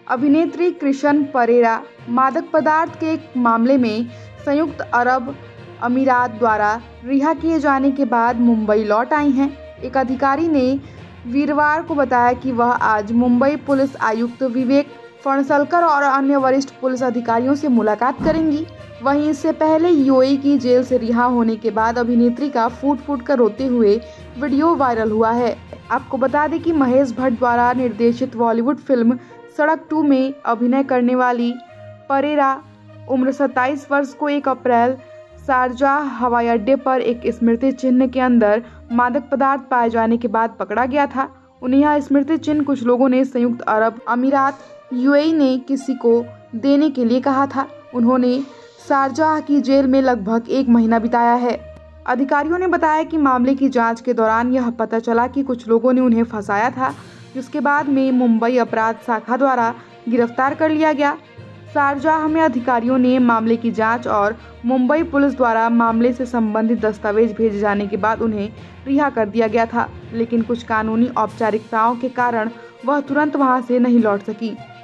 अभिनेत्री कृष्ण परेरा मादक पदार्थ के एक मामले में संयुक्त अरब अमीरात द्वारा रिहा किए जाने के बाद मुंबई लौट आई हैं। एक अधिकारी ने वीरवार को बताया कि वह आज मुंबई पुलिस आयुक्त विवेक फणसलकर और अन्य वरिष्ठ पुलिस अधिकारियों से मुलाकात करेंगी। वहीं इससे पहले यूएई की जेल से रिहा होने के बाद अभिनेत्री का फूट फूट कर रोते हुए वीडियो वायरल हुआ है। आपको बता दें कि महेश भट्ट द्वारा निर्देशित बॉलीवुड फिल्म सड़क 2 में अभिनय करने वाली परेरा उम्र 27 वर्ष को 1 अप्रैल शारजाह हवाई अड्डे पर एक स्मृति चिन्ह के अंदर मादक पदार्थ पाए जाने के बाद पकड़ा गया था। उन्हें यह स्मृति चिन्ह कुछ लोगों ने संयुक्त अरब अमीरात यूएई ने किसी को देने के लिए कहा था। उन्होंने शारजाह की जेल में लगभग 1 महीना बिताया है। अधिकारियों ने बताया कि मामले की जांच के दौरान यह पता चला कि कुछ लोगों ने उन्हें फंसाया था, जिसके बाद में मुंबई अपराध शाखा द्वारा गिरफ्तार कर लिया गया। शारजाह में अधिकारियों ने मामले की जांच और मुंबई पुलिस द्वारा मामले से संबंधित दस्तावेज भेजे जाने के बाद उन्हें रिहा कर दिया गया था, लेकिन कुछ कानूनी औपचारिकताओं के कारण वह तुरंत वहां से नहीं लौट सकी।